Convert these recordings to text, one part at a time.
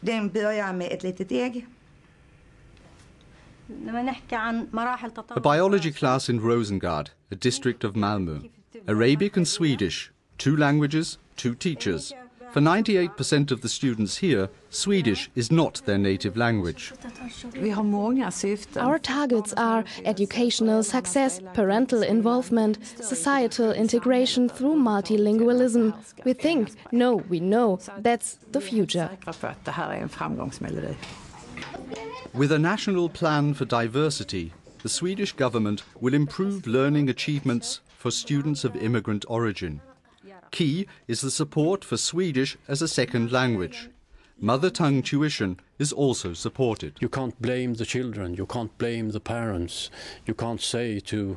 Den börjar med ett litet ägg. A biology class in Rosengard, a district of Malmö. Arabic and Swedish, 2 languages, 2 teachers. For 98% of the students here, Swedish is not their native language. Our targets are educational success, parental involvement, societal integration through multilingualism. We think, no, we know, that's the future. With a national plan for diversity, the Swedish government will improve learning achievements for students of immigrant origin. Key is the support for Swedish as a second language. Mother tongue tuition is also supported. You can't blame the children, you can't blame the parents, you can't say to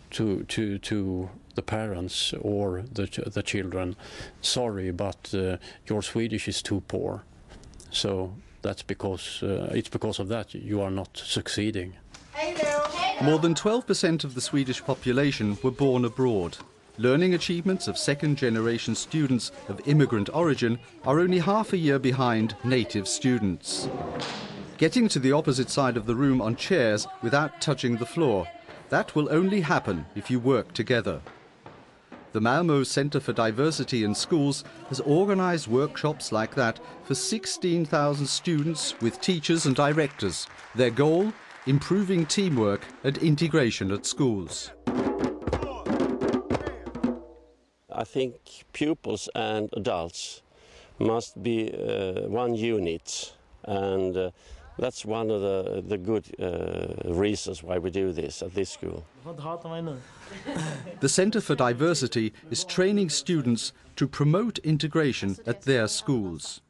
the parents or the children, sorry, but your Swedish is too poor. So that's because it's because of that you are not succeeding. More than 12% of the Swedish population were born abroad. Learning achievements of second-generation students of immigrant origin are only half a year behind native students. Getting to the opposite side of the room on chairs without touching the floor, that will only happen if you work together. The Malmö Center for Diversity in Schools has organized workshops like that for 16,000 students with teachers and directors. Their goal? Improving teamwork and integration at schools. I think pupils and adults must be one unit, and that's one of the good reasons why we do this at this school. The Center for Diversity is training students to promote integration at their schools.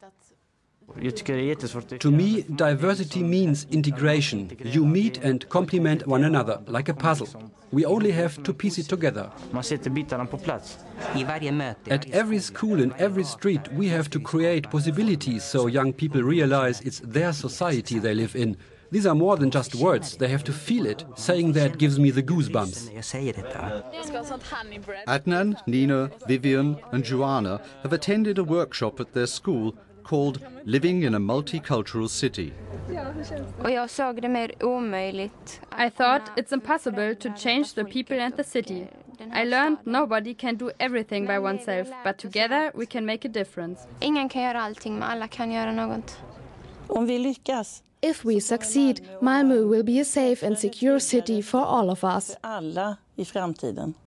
To me, diversity means integration. You meet and complement one another, like a puzzle. We only have to piece it together. At every school, in every street, we have to create possibilities so young people realize it's their society they live in. These are more than just words, they have to feel it. Saying that gives me the goosebumps. Adnan, Nina, Vivian and Joanna have attended a workshop at their school called Living in a Multicultural City. I thought it's impossible to change the people and the city. I learned nobody can do everything by oneself, but together we can make a difference. If we succeed, Malmö will be a safe and secure city for all of us.